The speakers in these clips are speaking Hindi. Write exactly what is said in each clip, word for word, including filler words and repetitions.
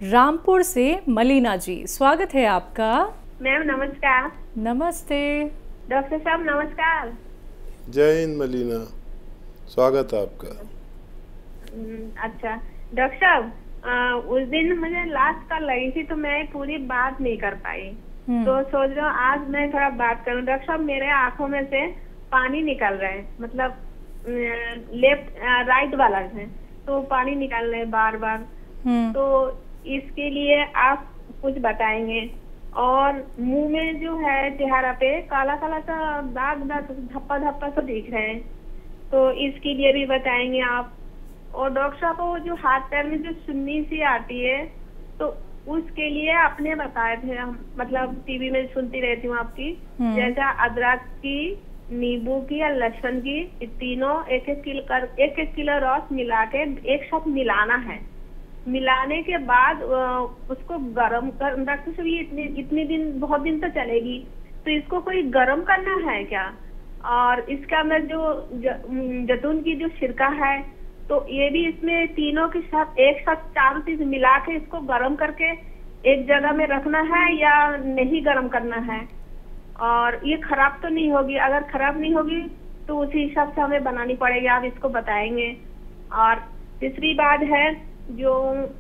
रामपुर से मलीना जी, स्वागत है आपका। मैम नमस्कार। नमस्ते। डॉक्टर साहब नमस्कार। जय हिंद मलीना, स्वागत है आपका। अच्छा डॉक्टर साहब, उस दिन मुझे लास्ट कॉल लगी थी तो मैं पूरी बात नहीं कर पाई, तो सोच रहा हूँ आज मैं थोड़ा बात करूँ। डॉक्टर साहब मेरे आंखों में से पानी निकल रहा है, मतलब लेफ्ट राइट वाला है तो पानी निकल रहे बार बार, तो इसके लिए आप कुछ बताएंगे। और मुंह में जो है चेहरा पे काला काला सा दाग दाग धप्पा धप्पा सा दिख रहे हैं, तो इसके लिए भी बताएंगे आप। और डॉक्टर साहब को जो हाथ पैर में जो सुन्नी सी आती है तो उसके लिए आपने बताए थे, हम मतलब टीवी में सुनती रहती हूँ आपकी, जैसा अदरक की, नींबू की या लहसुन की, तीनों एक एक किलो कर एक एक किलो रस मिला के एक साथ मिलाना है। मिलाने के बाद उसको गरम कर, डॉक्टर साहब ये इतने इतने दिन बहुत दिन तो चलेगी, तो इसको कोई गरम करना है क्या? और इसका मैं जो जैतून की जो सिरका है तो ये भी इसमें तीनों के साथ एक साथ चारों चीज मिला के इसको गरम करके एक जगह में रखना है या नहीं गरम करना है? और ये खराब तो नहीं होगी? अगर खराब नहीं होगी तो उसी हिसाब से हमें बनानी पड़ेगी, आप इसको बताएंगे। और तीसरी बात है, जो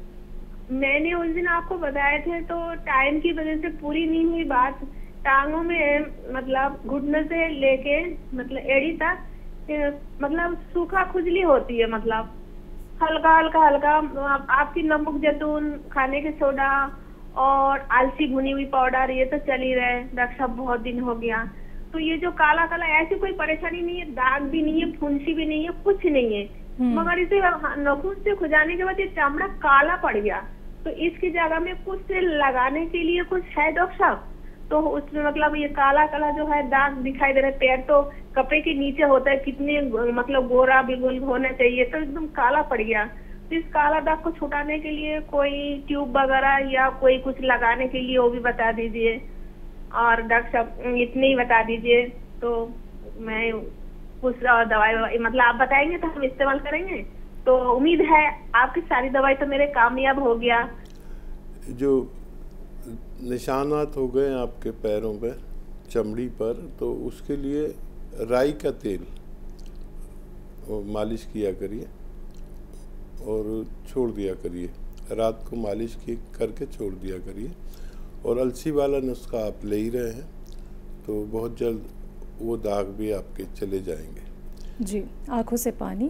मैंने उस दिन आपको बताए थे तो टाइम की वजह से पूरी नहीं हुई बात, टांगों में मतलब घुटने से लेके मतलब एड़ी तक मतलब सूखा खुजली होती है, मतलब हल्का हल्का हल्का। आप, आपकी नमक जैतून, खाने के सोडा और आलसी भुनी हुई पाउडर ये तो चल ही रहे डॉक्टर साहब, बहुत दिन हो गया। तो ये जो काला काला ऐसी कोई परेशानी नहीं है, दाग भी नहीं है, फुंसी भी नहीं है, कुछ नहीं है, मगर इसे नखून से खुजाने के बाद ये चमड़ा काला पड़ गया, तो इसकी जगह में कुछ लगाने के लिए कुछ है डॉक्टर साहब? तो उसमें मतलब ये काला काला जो है दाग दिखाई दे रहा है, पैर तो कपड़े के नीचे होता है, कितने मतलब गोरा बिल्कुल होना चाहिए, तो एकदम काला पड़ गया। तो इस काला दाग को छुटाने के लिए कोई ट्यूब वगैरह या कोई कुछ लगाने के लिए वो भी बता दीजिए। और डॉक्टर साहब इतने ही बता दीजिए, तो मैं कुछ दवाई मतलब आप बताएंगे तो हम इस्तेमाल करेंगे, तो उम्मीद है आपकी सारी दवाई तो मेरे कामयाब हो गया। जो निशानात हो गए आपके पैरों पर, चमड़ी पर, तो उसके लिए राई का तेल मालिश किया करिए और छोड़ दिया करिए, रात को मालिश की करके छोड़ दिया करिए। और अलसी वाला नुस्खा आप ले ही रहे हैं तो बहुत जल्द वो दाग भी आपके चले जाएंगे। जी, आंखों से पानी।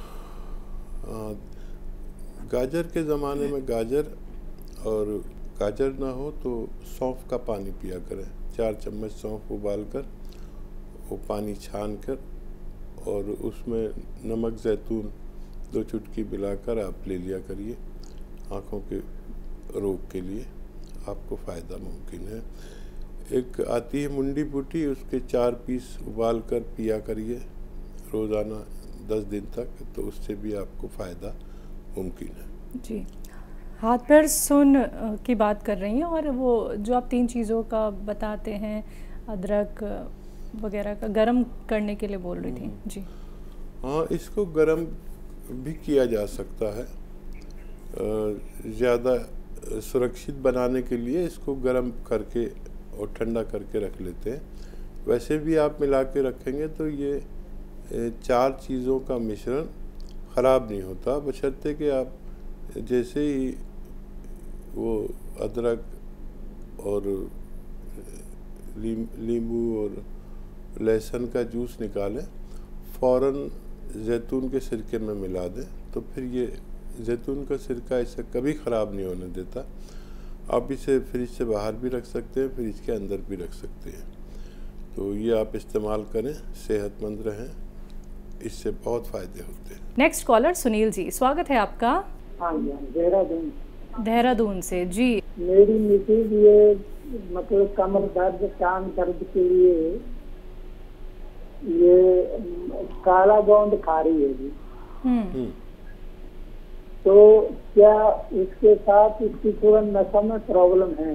आ, गाजर के ज़माने में गाजर, और गाजर ना हो तो सौंफ का पानी पिया करें। चार चम्मच सौंफ उबाल कर वो पानी छान कर और उसमें नमक जैतून दो चुटकी मिलाकर आप ले लिया करिए। आँखों के रोग के लिए आपको फ़ायदा मुमकिन है। एक आती है मुंडी बूटी, उसके चार पीस उबाल कर पिया करिए रोज़ाना दस दिन तक, तो उससे भी आपको फ़ायदा मुमकिन है। जी, हाथ पैर सुन की बात कर रही हैं, और वो जो आप तीन चीज़ों का बताते हैं, अदरक वगैरह का गरम करने के लिए बोल रही थी। जी हाँ, इसको गरम भी किया जा सकता है। ज़्यादा सुरक्षित बनाने के लिए इसको गरम करके और ठंडा करके रख लेते हैं। वैसे भी आप मिला के रखेंगे तो ये चार चीज़ों का मिश्रण ख़राब नहीं होता, बशर्ते कि आप जैसे ही वो अदरक और नींबू और लहसुन का जूस निकालें, फ़ौरन जैतून के सिरके में मिला दें, तो फिर ये जैतून का सिरका इसे कभी ख़राब नहीं होने देता। आप इसे फ्रिज से बाहर भी रख सकते हैं, फ्रिज के अंदर भी रख सकते हैं। तो ये आप इस्तेमाल करें, सेहतमंद रहें, इससे बहुत फ़ायदे होते हैं। नेक्स्ट कॉलर सुनील जी, स्वागत है आपका। हाँ जी, देहरादून देहरादून से। जी, मेरी मिसेज ये मतलब कमर दर्द, कान दर्द के लिए ये काला गोंद खा रही है जी। हम्म तो क्या इसके साथ इसकी थोड़ा नशा में प्रॉब्लम है,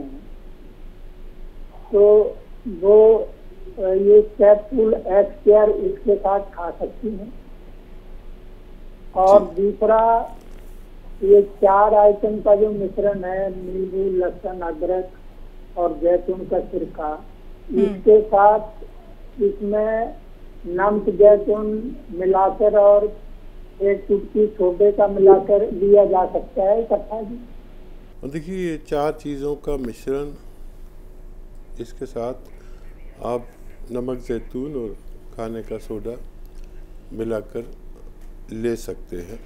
तो वो ये कैप्सूल एक्स केयर इसके साथ खा सकती हैं? और दूसरा ये चार आइटम का जो मिश्रण है, नींबू, लहसुन, अदरक और जैतून का सिरका, इसके साथ इसमें नमक जैतून मिलाकर और एक चुटकी सोडे का मिलाकर लिया जा सकता है इकट्ठा जी। और देखिए ये चार चीज़ों का मिश्रण, इसके साथ आप नमक जैतून और खाने का सोडा मिलाकर ले सकते हैं।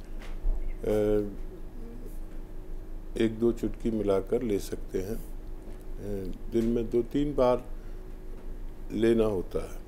एक दो चुटकी मिलाकर ले सकते हैं। दिन में दो तीन बार लेना होता है।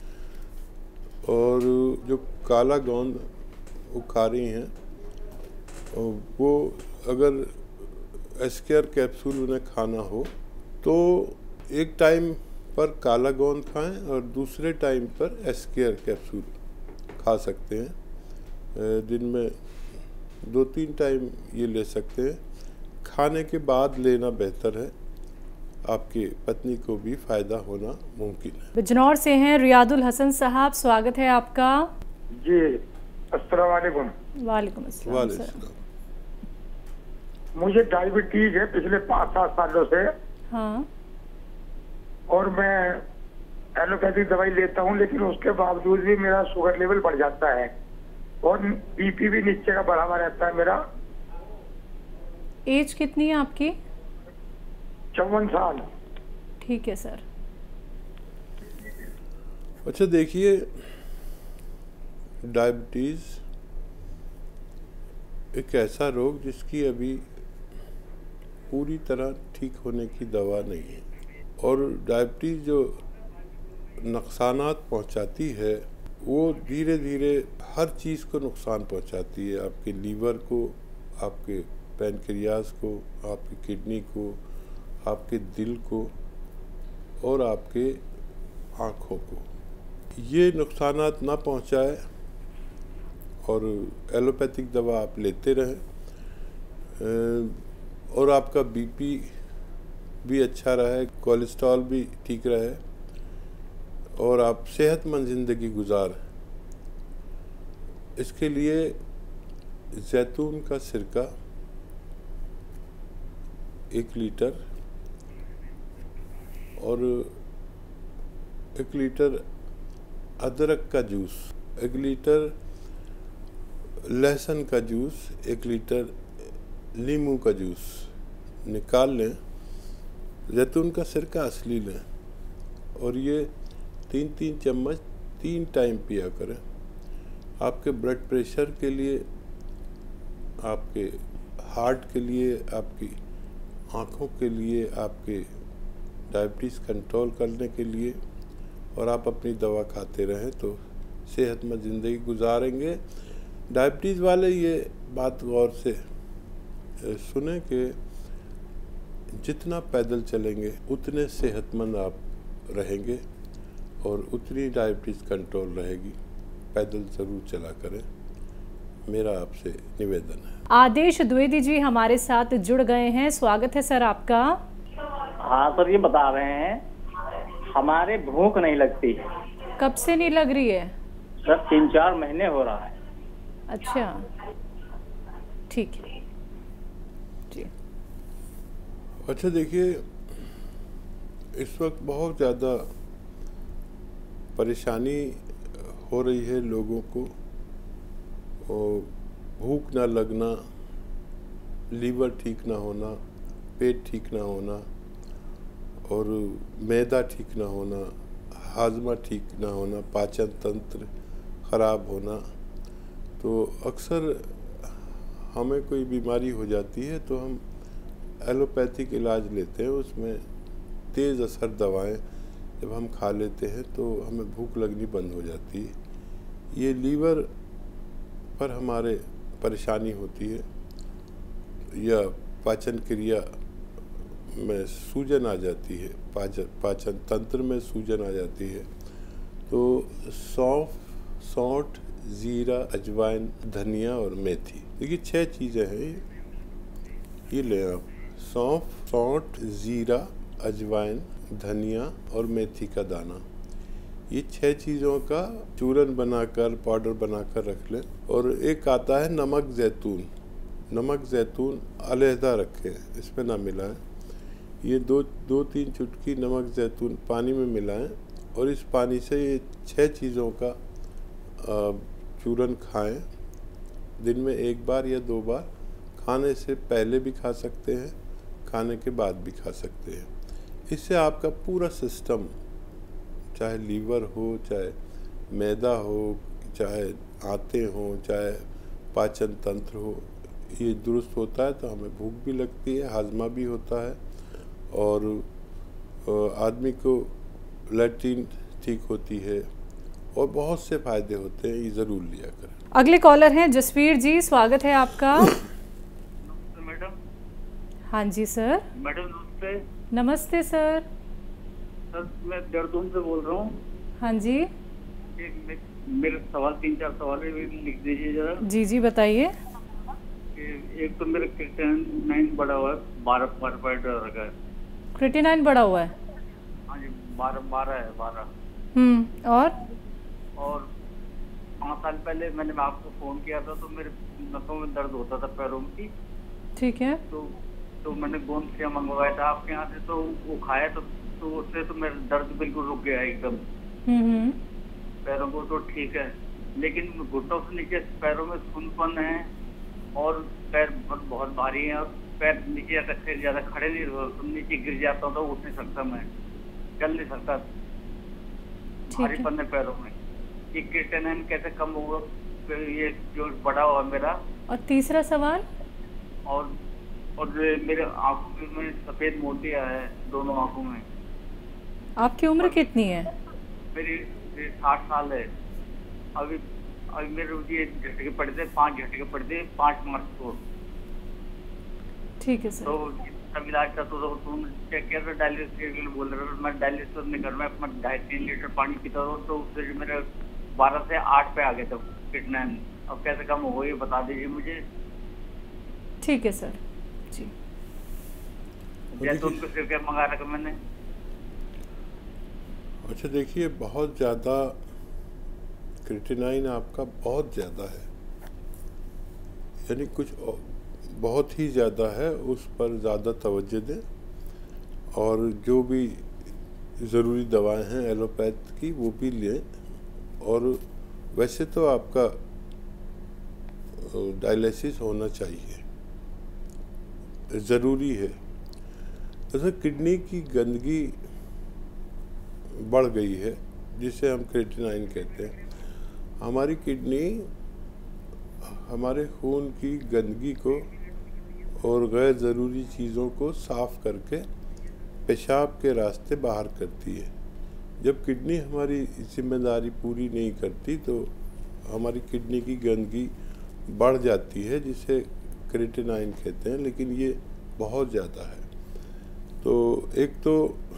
और जो काला गोंद वो खा रही हैं, वो अगर एस्केयर कैप्सूल उन्हें खाना हो तो एक टाइम पर काला गोंद खाएं और दूसरे टाइम पर एस्केयर कैप्सूल खा सकते हैं। दिन में दो तीन टाइम ये ले सकते हैं। खाने के बाद लेना बेहतर है, आपकी पत्नी को भी फ़ायदा होना मुमकिन है। बिजनौर से हैं रियादुल हसन साहब, स्वागत है आपका जी। अस्सलाम वालेकुम। वालेकुम अस्सलाम। वालेकुम अस्सलाम। मुझे डायबिटीज है पिछले पाँच सात सालों से। हाँ। और मैं एलोपैथिक दवाई लेता हूँ, लेकिन उसके बावजूद भी मेरा शुगर लेवल बढ़ जाता है और बीपी भी नीचे का बढ़ा हुआ रहता है मेरा। एज कितनी है आपकी? चौवन साल। ठीक है सर। अच्छा देखिए, डायबिटीज़ एक ऐसा रोग जिसकी अभी पूरी तरह ठीक होने की दवा नहीं है। और डायबिटीज़ जो नुकसानात पहुंचाती है वो धीरे धीरे हर चीज़ को नुकसान पहुंचाती है। आपके लीवर को, आपके पैनक्रियाज को, आपकी किडनी को, आपके दिल को और आपके आँखों को। ये नुकसानात ना पहुंचाए और एलोपैथिक दवा आप लेते रहें और आपका बीपी भी अच्छा रहे, कोलेस्ट्रॉल भी ठीक रहे और आप सेहतमंद ज़िंदगी गुजारें। इसके लिए जैतून का सिरका एक लीटर और एक लीटर अदरक का जूस, एक लीटर लहसुन का जूस, एक लीटर नींबू का जूस निकाल लें। जैतून का सिरका असली लें और ये तीन तीन चम्मच तीन टाइम पिया करें। आपके ब्लड प्रेशर के लिए, आपके हार्ट के लिए, आपकी आँखों के लिए, आपके डायबिटीज़ कंट्रोल करने के लिए, और आप अपनी दवा खाते रहें तो सेहतमंद ज़िंदगी गुजारेंगे। डायबिटीज़ वाले ये बात गौर से सुने कि जितना पैदल चलेंगे उतने सेहतमंद आप रहेंगे और उतनी डायबिटीज़ कंट्रोल रहेगी। पैदल ज़रूर चला करें, मेरा आपसे निवेदन है। आदेश द्विवेदी जी हमारे साथ जुड़ गए हैं, स्वागत है सर आपका। हाँ सर, ये बता रहे हैं हमारे भूख नहीं लगती। कब से नहीं लग रही है? सर तीन चार महीने हो रहा है। अच्छा, ठीक है जी। अच्छा देखिए, इस वक्त बहुत ज़्यादा परेशानी हो रही है लोगों को, और भूख ना लगना, लीवर ठीक ना होना, पेट ठीक ना होना और मैदा ठीक ना होना, हाजमा ठीक ना होना, पाचन तंत्र ख़राब होना। तो अक्सर हमें कोई बीमारी हो जाती है तो हम एलोपैथिक इलाज लेते हैं। उसमें तेज़ असर दवाएं जब हम खा लेते हैं तो हमें भूख लगनी बंद हो जाती है। ये लीवर पर हमारे परेशानी होती है या पाचन क्रिया में सूजन आ जाती है, पाचन पाचन तंत्र में सूजन आ जाती है, तो सौंफ, सौंठ, ज़ीरा, अजवाइन, धनिया और मेथी, देखिए छह चीज़ें हैं ये ये लें आप। सौंफ, सौंठ, ज़ीरा, अजवाइन, धनिया और मेथी का दाना, ये छह चीज़ों का चूरन बनाकर, पाउडर बनाकर रख लें। और एक आता है नमक जैतून, नमक जैतून अलहदा रखें, इसमें ना मिलाएं। ये दो दो तीन चुटकी नमक जैतून पानी में मिलाएं और इस पानी से ये छह चीज़ों का चूरन खाएं। दिन में एक बार या दो बार, खाने से पहले भी खा सकते हैं, खाने के बाद भी खा सकते हैं। इससे आपका पूरा सिस्टम, चाहे लीवर हो, चाहे मैदा हो, चाहे आंतें हों, चाहे पाचन तंत्र हो, ये दुरुस्त होता है। तो हमें भूख भी लगती है, हाजमा भी होता है और आदमी को लैट्रिन ठीक होती है और बहुत से फ़ायदे होते हैं। ये ज़रूर लिया करें। अगले कॉलर हैं जसवीर जी, स्वागत है आपका। नमस्ते मैडम। हाँ जी सर। मैडम नमस्ते। नमस्ते सर। सर मैं देहरादून से बोल रहा हूँ। हाँ जी। एक मेरे सवाल तीन चार सवाल है, लिख दीजिए जरा। जी जी बताइए। एक तो मेरा क्रिएटिनिन बढ़ा हुआ है, बारह बारह पॉइंट रखा है। क्रिएटिनिन बढ़ा हुआ है? हाँ जी, बारह बारह है बारह। हम्म और और पाँच साल पहले मैंने आपको फोन किया था तो मेरे नसों में दर्द होता था पैरों की। ठीक है। तो तो मैंने गोंदसिया मंगवाया था आपके यहाँ से, तो वो खाया तो तो उससे तो मेरा दर्द बिल्कुल रुक गया एकदम हम्म पैरों को, तो ठीक है। लेकिन घुटनों से नीचे पैरों में सुनपन है और पैर बहुत बहुत भारी है और पैर नीचे रखे ज्यादा खड़े नहीं रहो, तो नीचे गिर जाता हूँ तो उठ नहीं सकता, मैं चल नहीं सकता, भारीपन है पैरों में। ये क्रिएटिनिन कैसे कम होगा, ये जो बढ़ा हुआ मेरा। और तीसरा सवाल? और और मेरे आंखों में सफेद मोतिया है दोनों आंखों में। आपकी उम्र कितनी है? मेरी साठ साल है। अभी अभी मेरे ये झटके पड़े थे, पांच झटके पड़े थे पाँच मार्च को। ठीक है सर। तो सब इलाज था तो तुम चेक किया था, डायलिसिस के लिए बोल रहे थे। मैं डायलिसिस अपने घर में अपना ढाई तीन लीटर पानी पीता था, तो उससे मेरे बारह से आठ पे आ गए थे क्रिएटिनिन। अब कैसे कम हो ये बता दीजिए मुझे। ठीक है सर जी। जैतून को सिरका मंगा रखा मैंने। अच्छा देखिए, बहुत ज़्यादा क्रिएटिनिन आपका बहुत ज़्यादा है, यानी कुछ बहुत ही ज़्यादा है, उस पर ज़्यादा तवज्जो दें और जो भी ज़रूरी दवाएं हैं एलोपैथ की वो भी लें। और वैसे तो आपका डायलिसिस होना चाहिए, ज़रूरी है। जैसे किडनी की गंदगी बढ़ गई है, जिसे हम क्रिएटिनिन कहते हैं। हमारी किडनी हमारे खून की गंदगी को और गैर ज़रूरी चीज़ों को साफ़ करके पेशाब के रास्ते बाहर करती है। जब किडनी हमारी जिम्मेदारी पूरी नहीं करती तो हमारी किडनी की गंदगी बढ़ जाती है, जिसे क्रिएटिनिन कहते हैं, लेकिन ये बहुत ज़्यादा है। तो एक तो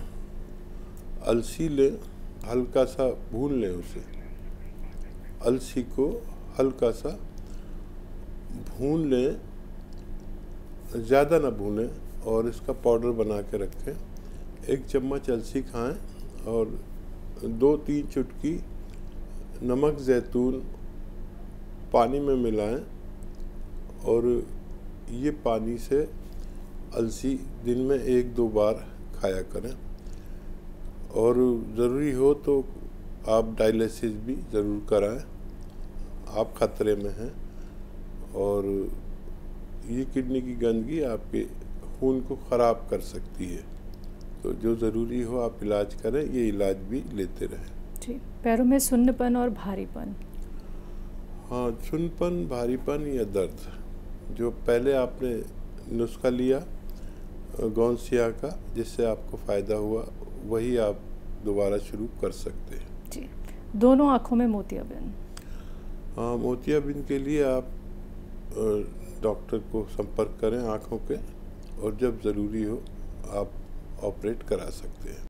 अलसी लें, हल्का सा भून लें उसे, अलसी को हल्का सा भून लें, ज़्यादा ना भूनें, और इसका पाउडर बना के रखें। एक चम्मच अलसी खाएं और दो तीन चुटकी नमक जैतून पानी में मिलाएं और ये पानी से अलसी दिन में एक दो बार खाया करें। और ज़रूरी हो तो आप डायलिसिस भी ज़रूर कराएं, आप खतरे में हैं। और ये किडनी की गंदगी आपके खून को ख़राब कर सकती है, तो जो ज़रूरी हो आप इलाज करें, ये इलाज भी लेते रहें। जी। पैरों में सुन्नपन और भारीपन? हाँ, सुन्नपन, भारीपन या दर्द, जो पहले आपने नुस्खा लिया गोंदसिया का जिससे आपको फ़ायदा हुआ, वही आप दोबारा शुरू कर सकते हैं। जी। दोनों आँखों में मोतियाबिंद? हाँ, मोतियाबिंद के लिए आप डॉक्टर को संपर्क करें आँखों के, और जब ज़रूरी हो आप ऑपरेट करा सकते हैं।